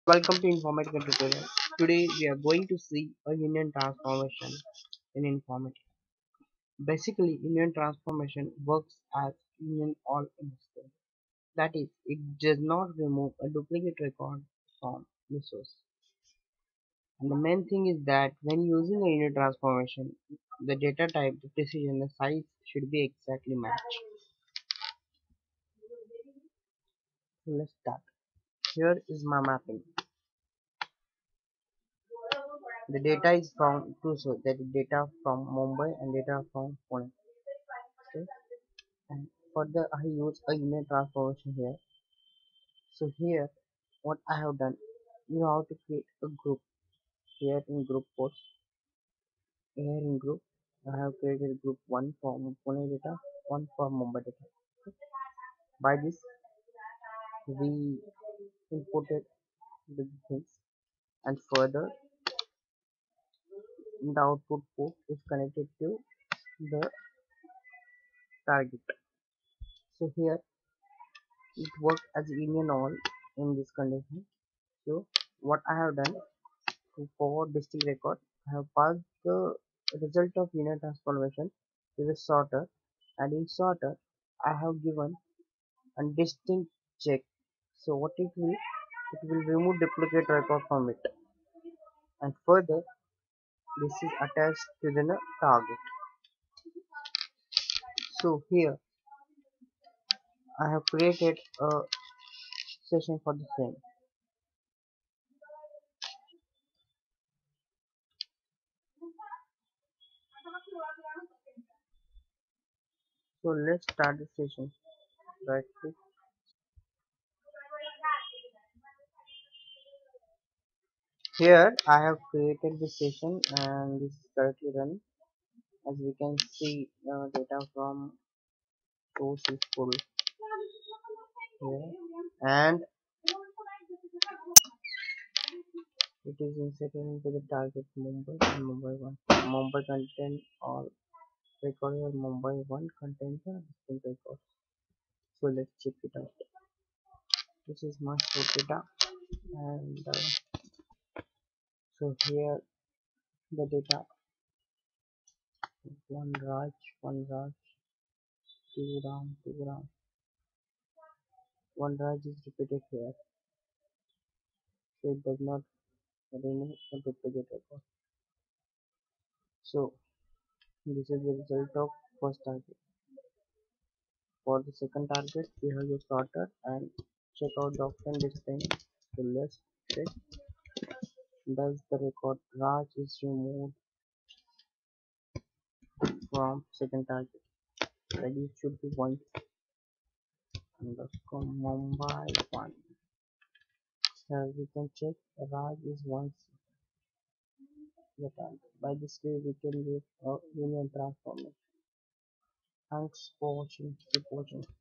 Welcome to Informatica tutorial. Today we are going to see a union transformation in Informatica. Basically, union transformation works as union all instead. That is, it does not remove a duplicate record from the source. And the main thing is that when using a union transformation, the data type, the precision, the size should be exactly matched. So let's start. Here is my mapping. The data is from two sources, that is data from Mumbai and data from Pune. Okay? And further I use a unit transformation here. So here what I have done, you have to create a group. Here in group post, here in group I have created group 1 for Pune data, 1 for Mumbai data. By this we inputted the things, and further the output port is connected to the target. So here it works as union all in this condition. So what I have done, to forward distinct record, I have passed the result of linear transformation to the sorter, and in sorter I have given a distinct check. So what it will remove duplicate record from it, and further this is attached to the target. So here I have created a session for the same. So let's start the session. Right click. Here I have created the session and this is currently running. As we can see, data from source is full here, and it is inserted into the target Mumbai and Mumbai 1. Mumbai content or record or Mumbai 1 contains a distinct record. So let's check it out. This is my source data, and so here the data, one Raj, two Ram, one Raj is repeated here, so it does not remove a duplicate record. So this is the result of first target. For the second target, we have the sorter and check out the option displaying. So let's check. Does the record Raj is removed from second target? Like it should be one underscore Mumbai 1. Here we can check Raj is once the target. By this way we can get a union transformation. Thanks for watching. Keep watching.